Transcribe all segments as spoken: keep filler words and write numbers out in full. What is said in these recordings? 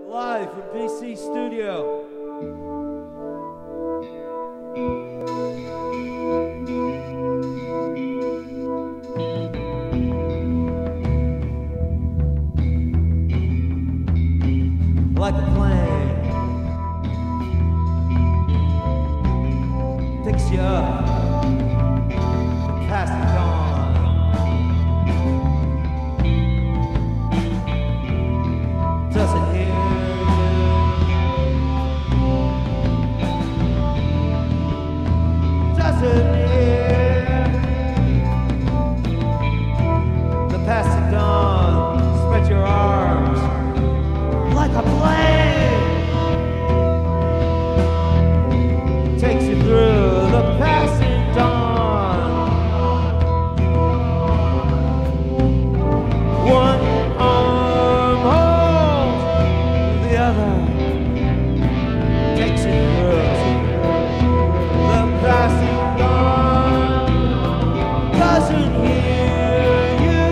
Live from Bisi studio. Like a plane picks you up and passes it on. Doesn't hear you. Doesn't hear the passing dawn. Spread your arms like a plane takes you through the passing dawn. One arm holds the other, takes you through the passing dawn. Doesn't hear you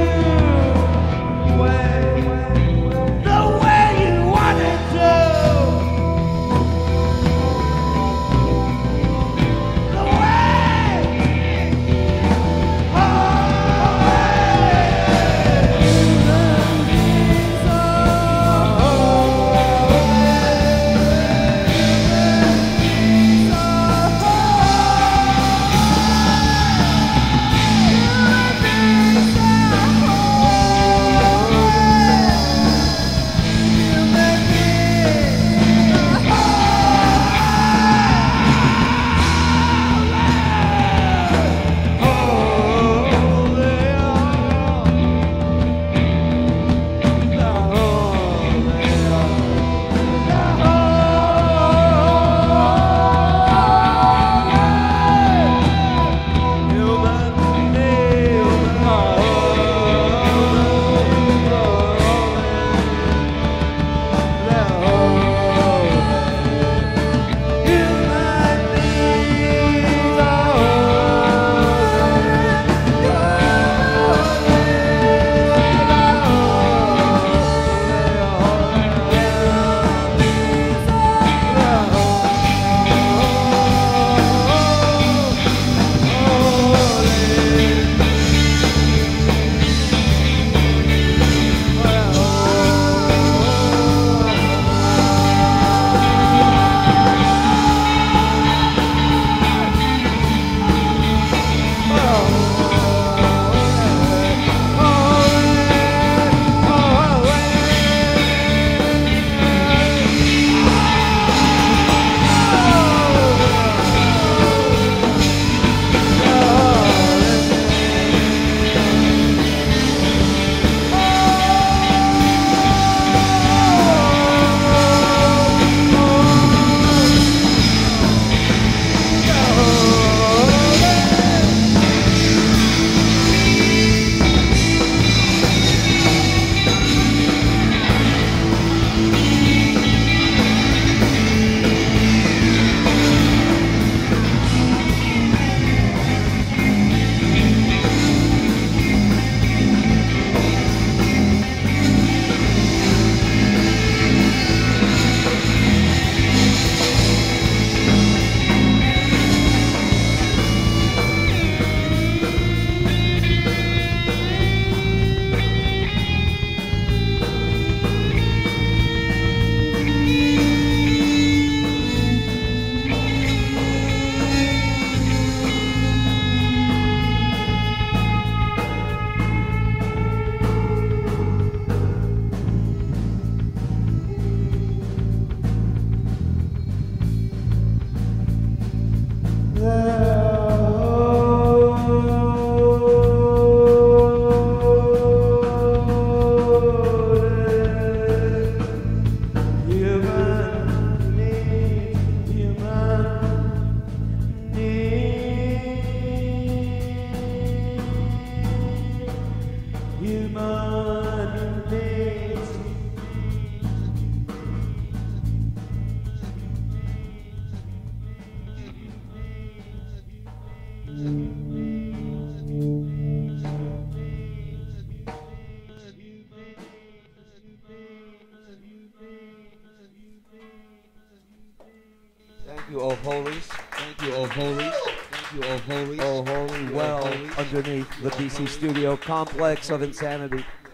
when the way you want it to. The way, oh, the Thank you, oh holies. Thank you, oh holies. Thank you, oh holies. Oh, holy well underneath the Bisi studio complex of insanity.